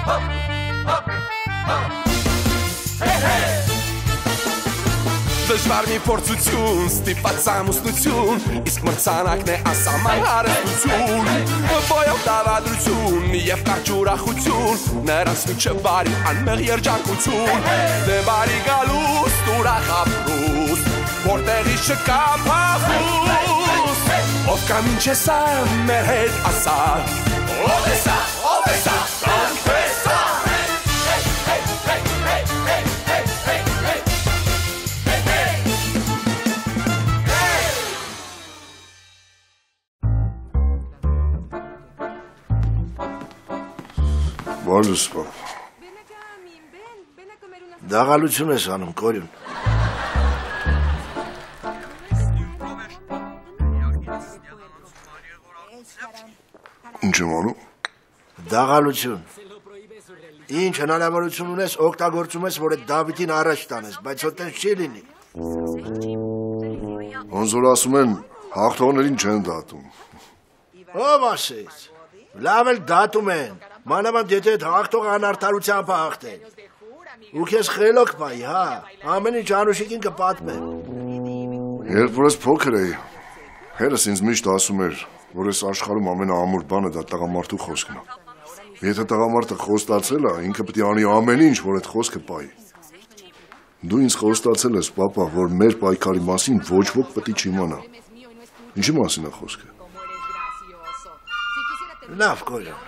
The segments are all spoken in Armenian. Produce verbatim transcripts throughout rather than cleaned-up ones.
Դժվար մի փորձություն, ստիպված ամուսնություն, իսկ մրցանակն է ասաման հարստություն, բոյով դավադրություն և կարճ ուրախություն, նրանց միջև բարի անմեղ երջանկություն, դե բարի գալուստ ուրախ ապրուստ, որտեղի չկա փախուստ, ով կա մինչ էսա մեր հետ ասա, ով էսա, ով էսա, կանքվեսա. Որս պապ Դաղալություն ես անում, կորյուն Ինչ եմ անում? Դաղալություն Ինչ հնարավորություն ունես, օգտագործում ես, որ այդ Դավիթին առաջ տանես, բայց հոտենց չի լինի Ոնց որ ասում են, հաղթողներին չեն դատում Ով ասեց, լավ էլ դատում են Մանավանդ եթե այդ հաղթողը անարդարությամբ է հաղթել Ու քեզ խելոք պայի, հա Ամեն ինչ Անուշիկին կպատմեմ Երբ որ ես փոքր էի Հերս ինձ միշտ ասում էր Որ ես աշխարհում ամենաամուր բանը դա տղամարդու խոսքն է Եթե տղամարդը խոստացել է Ինքը պետք է անի ամեն ինչ որ այդ խոսքը պայի Դու ինձ խոստացել ես պապա Որ մեր պայքարի մասին ոչ ոք պետք է չիմանա Ինչի մասին է խոսքը Լավ կորյուն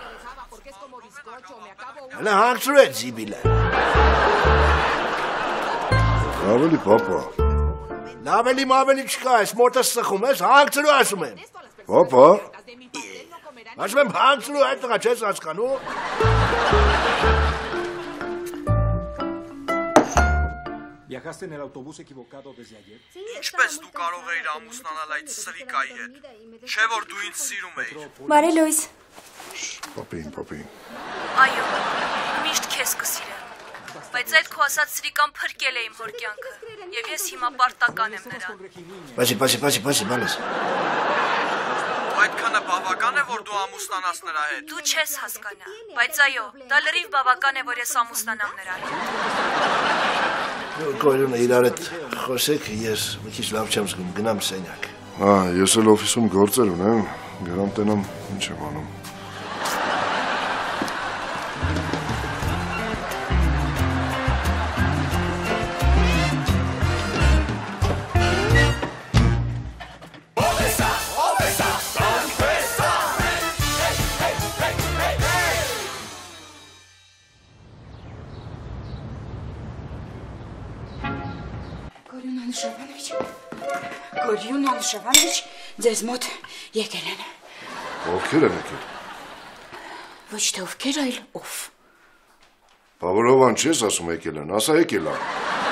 Հələ հանգցրու է զիբիլը Ավելի պապա Լավելի մավելի չկա ես մոտս սխում ես հանգցրու ասում եմ Պապա Ասում եմ հանգցրու այդ տղա չես հասկանում Ինչպես դու կարող էիր ամուսնանալ այդ սրիկայի հետ Չէ որ դու ինձ սիրում էիր Բարի լույս Պապին, պապին Այո, միշտ քեզ կսիրեմ Բայց այդ քո ասած սրիկան փրկել է իմ հոր կյանքը Եվ ես հիմա պարտական եմ նրան Պասի, պասի, պասի, պասի, բանես Այդքանը բավական է, որ դու ամուսնանաս նրա հետ Դու չես հասկանա Բայց այո, դա լրիվ բավական է, որ ես ամուսնանամ նրա հետ Կորյունը իրար հետ խոսեք, ես մի քիչ լավ չեմ զգում, գնամ սենյակ Հա, ես էլ օֆիսում գործեր ունեմ, գնամ տենամ, ինչ եմ անում Գորյուն Անուշավանիչ, ձեզ մոտ եկել են Ովքեր են եկել Ոչ թե ովքեր այլ ով Բավորովան չես ասում եկել են, ասա եկել են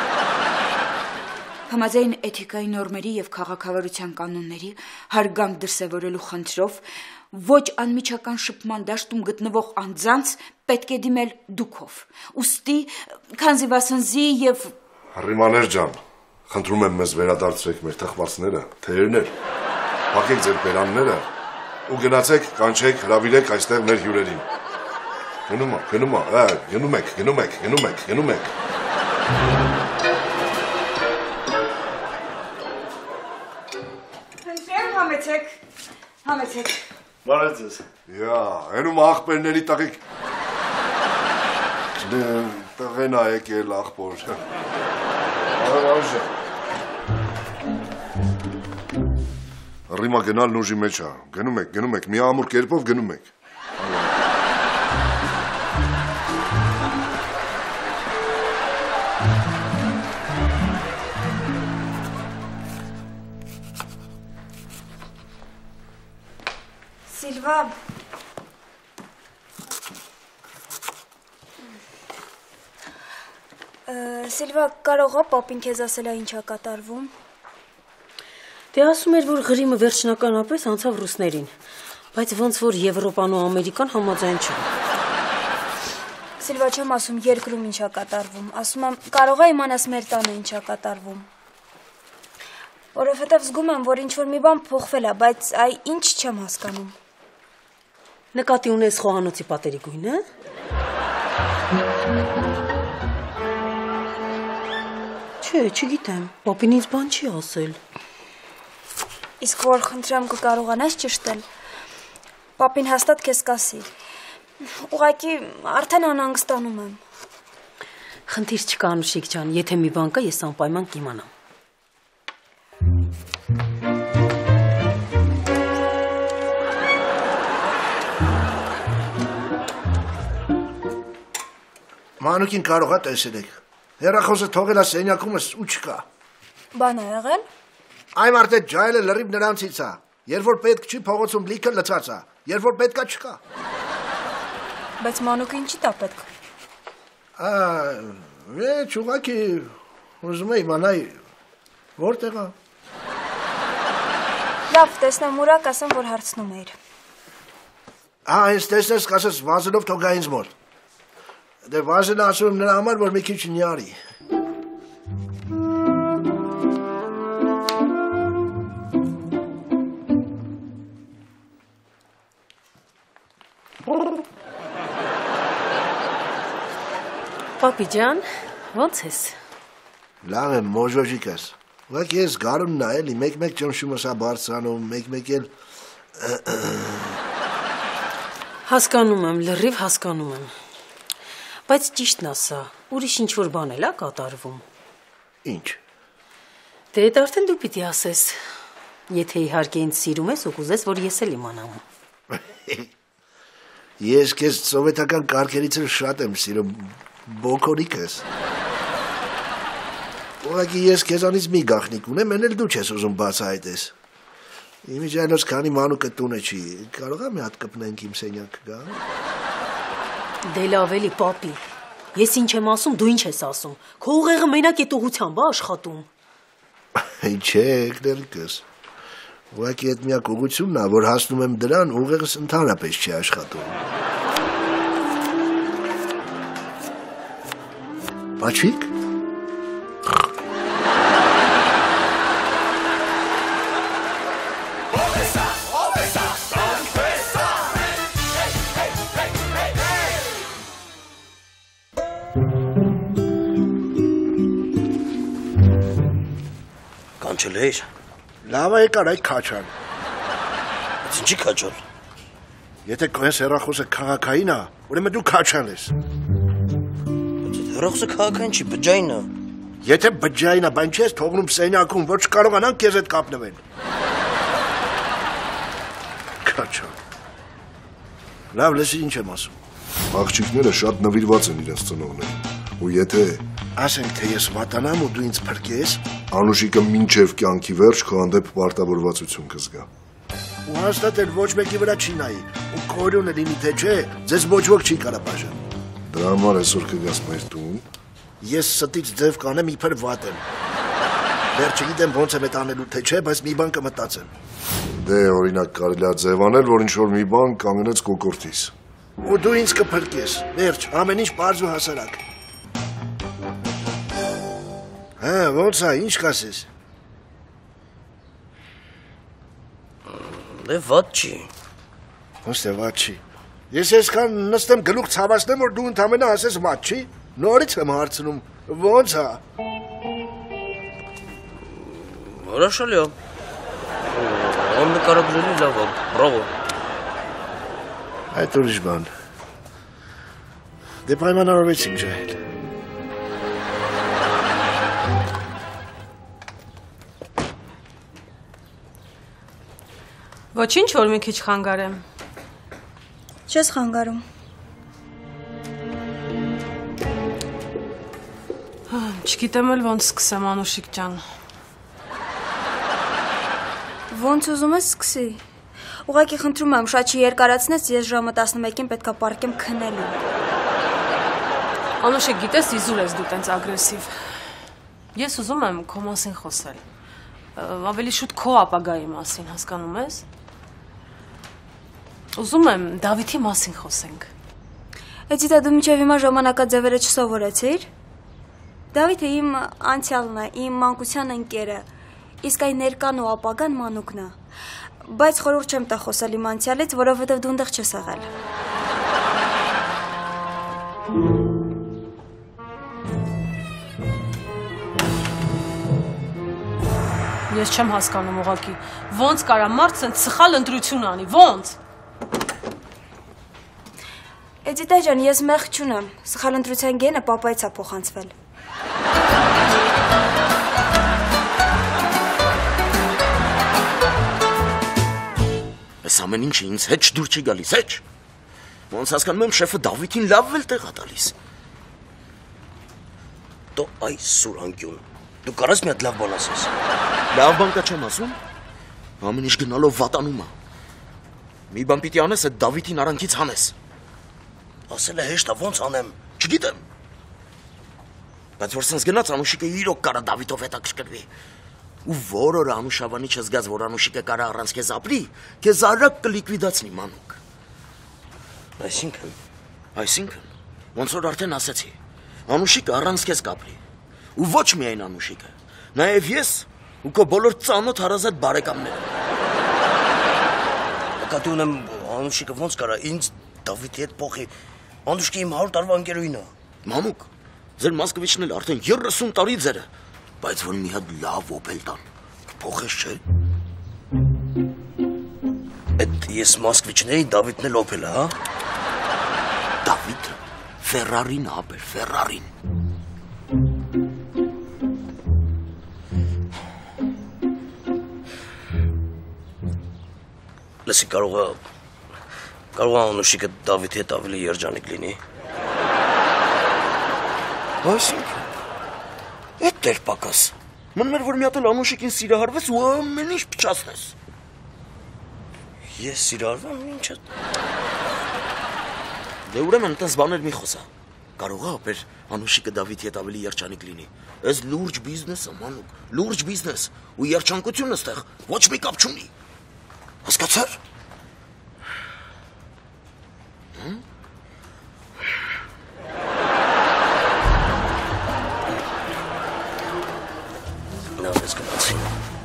Համաձայն էթիկայի նորմերի և քաղաքավարության կանոնների հարգանք դրսևորելու խնդրով ոչ անմիջական շփման դաշտում գտնվող անձանց պետք է դիմել դուքով Ուստի, քանզի վասնզի և Հռիմաներ ջան Խնդրում եմ մեզ վերադարձրեք մեր թխվածները, թեյերներ, փակեք ձեր բերանները ու գնացեք, կանչեք, հրավիրեք այստեղ մեր հյուրերին։ Գնում ա, գնում ա, հա, գնում եք, գնում եք, գնում եք, գնում եք։ Հնչեր, համեցեք, համեցեք։ Բարև ձեզ։ Յա, հենում աղբերների տղիկ։ Տղեն ա եկել աղբոր։ Արժա։ Ռիմա գնալն ուժի մեջ է, գնում եք, գնում եք, մի ամուր կերպով գնում եք։ Սիլվա, Սիլվա, կարող է պապին քեզ ասել է ինչա կատարվում։ Դե ասում էր, որ Ղրիմը վերջնականապես անցավ ռուսներին, բայց ոնց որ Եվրոպան ու Ամերիկան համաձայն չեն։ Սիլվա, չեմ ասում երկրում ինչա կատարվում, ասում եմ կարող է իմանաս մեր տանը ինչա կատարվում։ Որովհետև զգում եմ, որ ինչ-որ մի բան փոխվել է, բայց այ ինչ չեմ հասկանում։ Նկատի ունես խոհանոցի պատերի գույնը։ Չէ, չգիտեմ, պապին ինձ բան չի ասել։ Իսկ որ խնդրեմ կկարողանաս ճշտել, պապին հաստատ քեզ կասի։ Ուղղակի արդեն անհանգստանում եմ։ Խնդիր չկա Անուշիկ ջան, եթե մի բան կա, ես անպայման կիմանամ։ Մանուկին կարող է տեսել եք։ Հեռախոսը թողել է սենյակումս ու չկա։ Բան է եղել։ Այ մարդը ջայլը լրիվ նրանցից է։ Երբ որ պետք չի, փողոցում լիքը լցած է։ Երբ որ պետքա չկա։ Բայց մանուկը ինչի՞ տա պետք։ Ա, վեճ ուղղակի ուզում եմ իմանալ որտեղ է։ Լավ, տեսնեմ ուրա, կասեմ, որ հարցնում էիր։ Ահա, հենց տեսնես, կասես վազելով թող գա ինձ մոտ։ Դե վազելը ասում եմ նրա համար, որ մի քիչ նյարի։ Պապի ջան, ո՞նց ես։ Լավ եմ, մոժոժիկ ես։ Ուղղակի ես գարունն ա էլի, մեկ-մեկ ճնշումս ա բարձրանում, մեկ-մեկ էլ Հասկանում եմ, լրիվ հասկանում եմ։ Բայց ճիշտն ասա, ուրիշ ինչ-որ բան էլ ա կատարվում։ Ինչ։ Դե դա արդեն դու պիտի ասես։ Եթե իհարկե ինձ սիրում ես ու կուզես, որ ես էլ իմանամ։ Ես քեզ սովետական կարգերից էլ շատ եմ սիրում, բոքորիկ ես։ Ուղղակի ես քեզանից մի գաղտնիք ունեմ, են էլ դու չես ուզում բացահայտես։ Իմիջիայլոց քանի մանուկը տունը չի, կարող ա մի հատ կպնենք իմ սենյակ գա։ Դե լավ էլի, պապի։ Ես ինչ եմ ասում, դու ինչ ես ասում։ Քո ուղեղը մենակ այդ ուղղությամբ է աշխատում։ Չէ, կներկս։ Ուղղակի այդ միակ ուղղությունն է, որ հասնում եմ դրան, ուղեղս ընդհանրապես չի աշխատում։ Բաչիկ։ Կանչել էիր։ Լավ է եկար այդ քաչան։ Բայց ինչի քաչալ։ Եթե քո ես հեռախոսը քաղաքային է, ուրեմն դու քաչան ես։ Բայց այդ հեռախոսը քաղաքային չի, բջջային է։ Եթե բջջային է, բան չես թողնում սենյակում, որ չկարողանան քեզ հետ կապնվել։ Քաչան։ Լավ, լսի ինչ եմ ասում։ Աղջիկները շատ նվիրված են իրենց ծնողներին։ Ու եթե ասենք թե ես վատանամ ու դու ինձ փրկես, Անուշիկը մինչև կյանքի վերջ քո հանդեպ պարտավորվածություն կզգա։ Ու հաստատ էլ ոչ մեկի վրա չի նայի, ու քորյունը լինի թե չէ, ձեզ ոչ ոք չի կարա բաժան։ Դրա համար այսօր կգաս մեր տուն։ Ես ստից ձև կանեմ իբր վատ եմ։ Դեռ չգիտեմ ոնց եմ այդ անելու թե չէ, բայց մի բան կմտածեմ։ Դե օրինակ կարելի է ձև անել, որ ինչ-որ մի բան կանգնեց կոկորտիս։ Ու դու ինձ կփրկես, վերջ, ամեն ինչ պարզ ու հասարակ։ Հա, ոնց է, ինչ կասես։ Դե վատ չի։ Ոնց է վատ չի։ Ես այսքան նստեմ գլուխ ցավացնեմ, որ դու ընդամենը ասես վատ չի։ Նորից եմ հարցնում, ոնց է։ Հրաշալի է։ Աննկարագրելի լավ է, բրավո։ Այդ ուրիշ բան։ Դե պայմանավորվեցինք ջահել։ Ոչինչ, որ մի քիչ խանգարեմ։ Չես խանգարում։ Չգիտեմ էլ ոնց սկսեմ, Անուշիկ ջան։ Ոնց ուզում ես սկսի։ Ուղղակի խնդրում եմ, շատ չերկարացնես, ես ժամը տասնմեկին պետքա պարկեմ քնելու։ Անուշիկ, գիտես, իզուր ես դու տենց ագրեսիվ։ Ես ուզում եմ քո մասին խոսել։ Ավելի շուտ քո ապագայի մասին, հասկանում ես։ Ուզում եմ Դավիթի մասին խոսենք։ Էդի դու մինչև հիմա ժամանակաձևերը չսովորեցիր։ Դավիթը իմ անցյալն է, իմ մանկության ընկերը, իսկ այն ներկան ու ապագան մանուկն է։ Բայց խորհուրդ չեմ տա խոսել իմ անցյալից, որովհետև դու այնտեղ չես եղել։ Ես չեմ հասկանում ուղղակի, ոնց կարա մարդ սենց սխալ ընտրություն անի, ոնց։ Էդիտա ջան, ես մեղք չունեմ, սխալ ընտրության գենը պապայից է փոխանցվել։ Այս ամեն ինչը ինձ հետ դուր չի գալիս, հեչ։ Ոնց հասկանում եմ շեֆը Դավիթին լավ էլ տեղ ա տալիս։ Դո այս սուրանկյուն, դու կարաս մի հատ լավ բան ասես։ Լավ բան կա չեմ ասում, ամեն ինչ գնալով վատանում ա։ Մի բան պիտի անես, այդ Դավիթին արանքից հանես։ Ասել է հեշտ ա, ոնց անեմ, չգիտեմ։ Բայց որ սենց գնաց Անուշիկը իրոք կարա Դավիթով հետաքրքրվի։ Ու որ օր Անուշավանի չզգաց, որ Անուշիկը կարա առանց քեզ ապրի, քեզ արագ կլիկվիդացնի մանուկ։ Այսինքն, այսինքն, ոնց որ արդեն ասեցի, Անուշիկը առանց քեզ կապրի։ Ու ոչ միայն Անուշիկը, նաև ես ու քո բոլոր ծանոթ հարազատ բարեկամները։ Նկատի ունեմ Անուշիկը ոնց կարա ինձ Դավիթի հետ փոխի, Անուշկի իմ հարյուր տարվա ընկերուհին ա։ Մանուկ, ձեր Մոսկվիչն էլ արդեն երեսուն տարի ձերը, բայց որ մի հատ լավ օպել տան, կփոխես չէ։ Էդ ես Մոսկվիչն էի, Դավիթն էլ օպել ա, հա։ Դավիթը Ֆերարին ա ապեր, Ֆերարին։ Լսի, կարող ա, կարող ա Անուշիկը Դավիթի հետ ավելի երջանիկ լինի։ Այսինքն, էդ դեր պակաս, մնում էր, որ մի հատ էլ Անուշիկին սիրահարվես ու ամեն ինչ փչացնես։ Ես սիրահարվեմ, ինչ է։ Դե ուրեմն տես բաներ մի խոսա, կարող ա ապեր Անուշիկը Դավիթի հետ ավելի երջանիկ լինի, ես լուրջ բիզնես ա, մանուկ, լուրջ բիզնես, ու երջանկությունը ստեղ ոչ մի կապ չունի, հասկացար։ Նավես գնացի։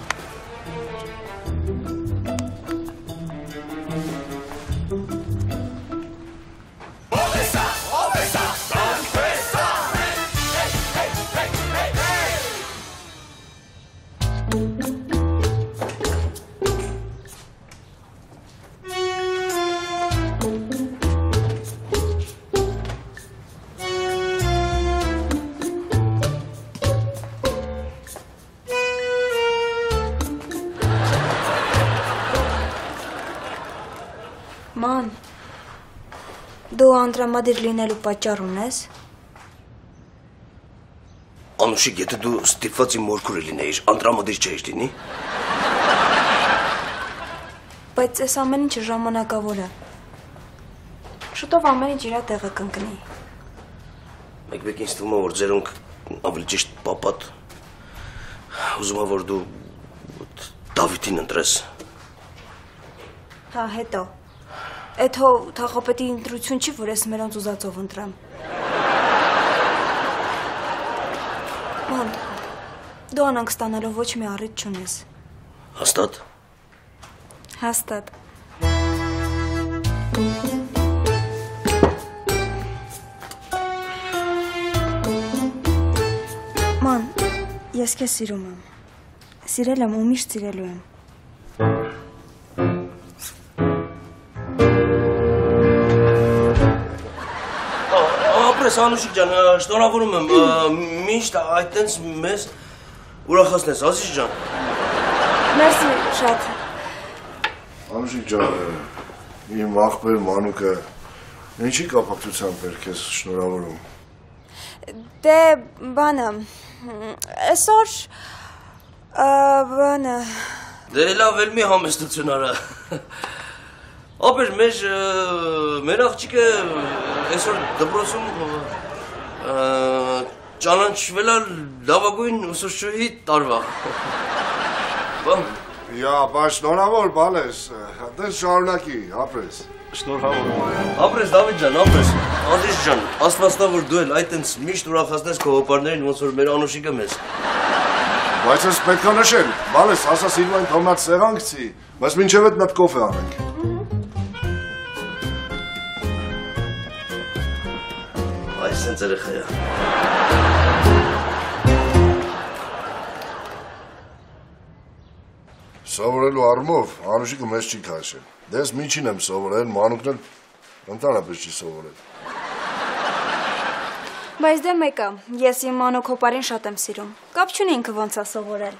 Ման, դու անդրամադիր լինելու պատճառ ունես։ Անուշիկ, եթե դու ստիպված իմ մորքուրը լինեիր, անդրամադիր չէիր լինի։ Բայց այս ամեն ինչը ժամանակավոր է։ Շուտով ամեն ինչ իր տեղը կընկնի։ Մեկ-մեկ ինձ թվում է, որ ձերոնք ավելի ճիշտ պապատ, ուզում է, որ դու Դավիթին ընտրես։ Հա, հետո։ Էդ հո թախոպետի ընտրություն չի, որ ես մերոնց ուզածով ընտրեմ։ Ման, դու անանք ստանալով ոչ մի առիթ չունես։ Հաստատ։ Հաստատ։ Ման, ես քեզ սիրում եմ։ Սիրել եմ ու միշտ սիրելու եմ։ Ապրես, Անուշիկ ջան, շնորհավորում եմ, միշտ այդտենց մեզ ուրախացնես, Ազիզ ջան։ Մերսի, շատ։ Անուշիկ ջան, իմ աղբեր Մանուկը ինչի կապակցությամբ էր քեզ շնորհավորում։ Դե բանը, այսօր բանը։ Դե լավ, էլ մի համեստություն արա։ Ապեր, մեր, մեր աղջիկը այսօր դպրոցում ճանաչվել է լավագույն ուսուցչուհի տարվա։ Բան։ Յա, բա շնորհավոր բալես, դες շարունակի, ապրես։ Շնորհավոր։ Ապրես, Դավիթ ջան, ապրես։ Ազիզ ջան, աստվածնա որ դու էլ այդտենց միշտ ուրախացնես քո հոպարներին, ոնց որ մեր Անուշիկը մեզ։ Բայց ես պետք է նշել, բալես, ասա Սիլվային թոմատ սեղան գցի, բայց մինչև այդ մի հատ կոֆե անենք։ Այս սենց երեխա է։ Սովորելու առումով Անուշիկը մեզ չի քաշել։ Դες միջին եմ սովորել, մանուկն էլ ընդհանրապես չի սովորել։ Բայց դե մեկը, ես իմ մանուկ հոպարին շատ եմ սիրում։ Կապ չունի ինքը ոնց է սովորել։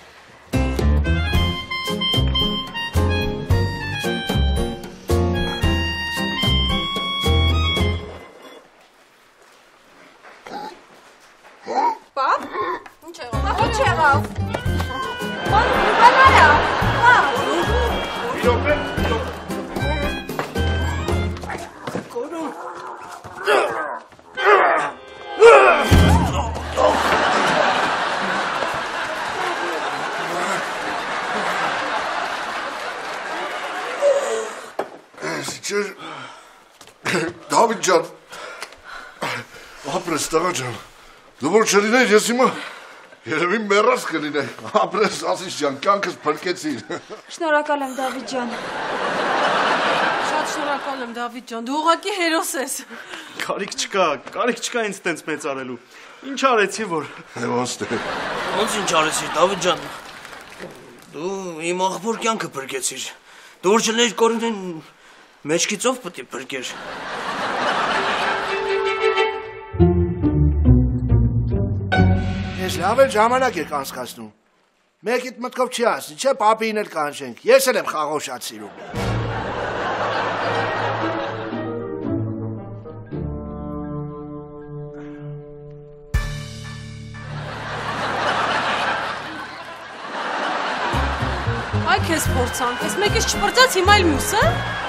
Պապ, ինչ եղավ։ Ինչ եղավ։ Մանուկ բանալա։ Հա։ Իրոք է։ Դավիթ ջան, ապրես տղա ջան, դու որ չլիներ ես հիմա երևի մեռած կլինեի, ապրես ասիս ջան, կյանքս փրկեցիր։ Շնորհակալ եմ Դավիթ ջան։ Շատ շնորհակալ եմ Դավիթ ջան, դու ուղղակի հերոս ես։ Կարիք չկա, կարիք չկա ինձ տենց մեծարելու։ Ինչ արեցի որ։ Ոնց դե։ Ոնց ինչ արեցի Դավիթ ջան։ Դու իմ աղբոր կյանքը փրկեցիր։ Դու որ չլիներ Կորյունին մեջքից ով պետք է փրկեր։ Ես լավ էլ ժամանակ եք անցկացնում։ Մեկիդ մտքով չի ասի, չէ պապին էլ կանչենք։ Ես էլ եմ խաղով շատ սիրում։ Այ քեզ փորձանք, ես մեկից չպրծած հիմա էլ մյուսը։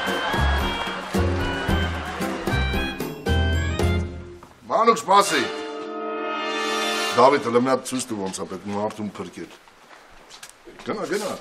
Մանուկ սպասի։ Դավիթը լմնա ցույց տու ոնց է պետք մարդուն փրկել։ Գնա, գնա։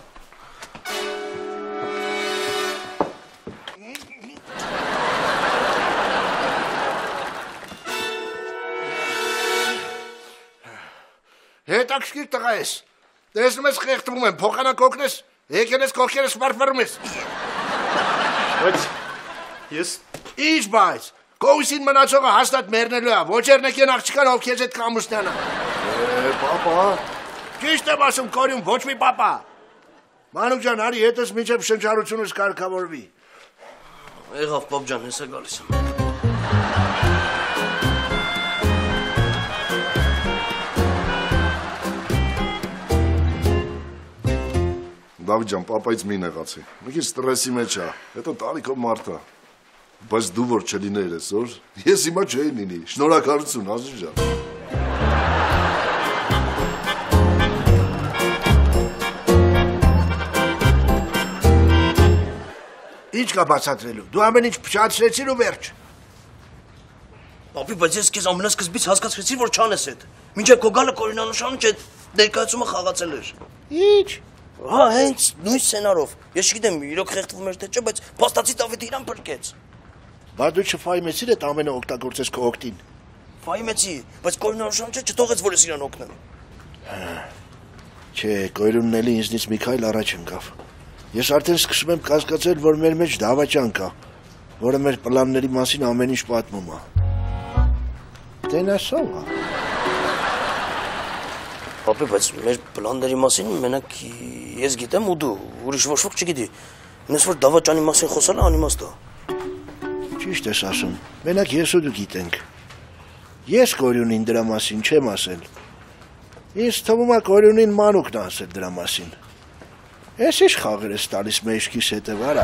Հետաքրքիր տղա ես։ Տեսնում ես խեղդվում եմ, փոխանակ օգնես, եկել ես կողքերս սպարվարում ես։ Բայց ես Ինչ բայց, կողիսին մնացողը հաստատ մեռնելու է, ոչ երնեկեն աղջկան ով քեզ հետ կամուսնանա։ Է, պապա։ Ճիշտ եմ ասում Կորյուն, ոչ մի պապա։ Մանուկ ջան, արի հետս մինչև շնչառությունս կարգավորվի։ Եղավ պապ ջան, հեսա գալիս եմ։ Դավիթ ջան, պապայից մի նեղացի։ Մի քիչ ստրեսի մեջ է, հետո տարիքով մարդ է։ Բայց դու որ չլիներ այսօր, ես հիմա չէի լինի։ Շնորհակալություն, Ազիզ ջան։ Ինչ կա բացատրելու։ Դու ամեն ինչ փչացրեցիր ու վերջ։ Պապի, բայց ես քեզ ամենասկզբից հասկացրեցի, որ չանես այդ։ Մինչև քո գալը Կորյունանուշանը չէ, ներկայացումը խաղացել էր։ Ինչ։ Հա, հենց նույն սցենարով։ Ես չգիտեմ, իրոք խեղդվում էր թե չէ, բայց փաստացի Դավիթը իրան փրկեց։ Բա դու չֆայմեցիր այդ ամենը օգտագործես քո օգտին։ Ֆայմեցի, բայց Կորյունանուշանը չէ, չթողեց, որ ես իրան օգնեմ։ Չէ, Կորյունն էլի ինձնից մի քայլ առաջ ընկավ։ Ես արդեն սկսում եմ կասկածել, որ մեր մեջ դավաճան կա, որը մեր պլանների մասին ամեն ինչ պատմում է։ Տենասով է։ Պապի, բայց մեր պլանների մասին մենակ ես գիտեմ ու դու, ուրիշ ոչ ոք չգիտի։ Ինձ որ դավաճանի մասին խոսալը անիմաստ է։ Ճիշտ ես ասում, մենակ ես ու դու գիտենք։ Ես Կորյունին դրա մասին չեմ ասել։ Ինձ թվում է Կորյունին մանուկն է ասել դրա մասին։ Ես ինչ խաղեր ես տալիս մեջքիս հետև, արա։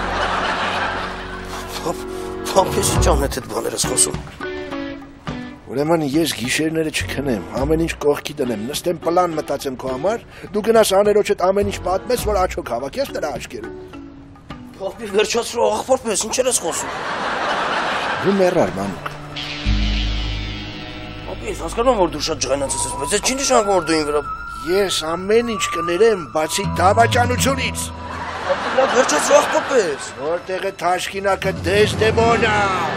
Պապ, ես ինչ անհետ այդ բաներ ես խոսում։ Ուրեմն ես գիշերները չքնեմ, ամեն ինչ կողքի դնեմ, նստեմ պլան մտածեմ քո համար, դու գնաս աներոջդ ամեն ինչ պատմես, որ աչոք հավաքես դրա աչքերում։ Պապի, վերջացրու աղբոր պես, ինչեր ես խոսում։ Դու մեռար, մանուկ։ Պապի, ես հասկանում որ դու շատ ջղայնացես ես, բայց ես չի նշանակում որ դու ին վրա։ Ես ամեն ինչ կներեմ, բացի դավաճանությունից։ Պապի, լավ վերջացրու աղբոր պես։ Որտեղ է թաշկինակը Դեզդեմոնա։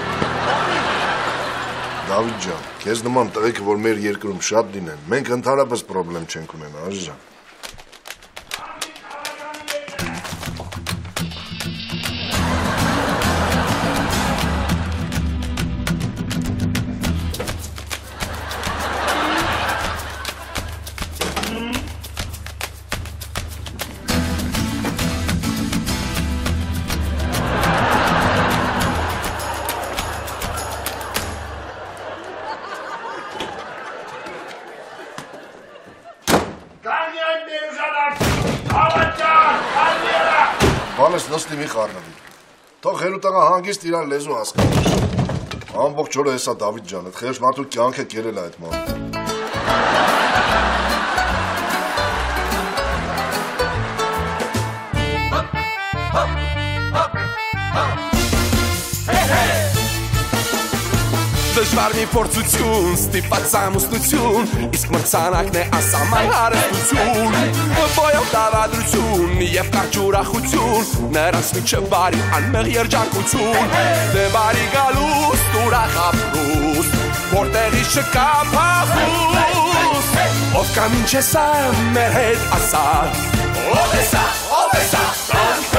Դավիթ ջան, քեզ նման տղեկը, որ մեր երկրում շատ լինեն, մենք ընդհանրապես պրոբլեմ չենք ունենա, Ազիզ ջան։ Հալես նստի մի խառնվի։ Թող հերուտաղը հանգիստ իրար լեզու հասկանար։ Ամբողջ օրը հեսա Դավիթ ջան, այդ խեղճ մարդու կյանքը կերել է այդ մարդը։ Դժվար մի փորձություն, ստիպված ամուսնություն, իսկ մրցանակն է ասաման հարստություն, բոյով դավադրություն և կարճ ուրախություն, նրանց միջև բարի անմեղ երջանկություն, դե բարի գալուստ ուրախ ապրուստ, որտեղի չկա փախուստ, ով կա մինչ է սա մեր հետ ասա, ով է սա, ով է սա,